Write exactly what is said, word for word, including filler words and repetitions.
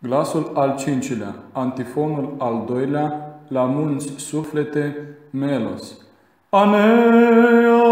Glasul al cincilea, antifonul al doilea, la munți suflete, melos. Anea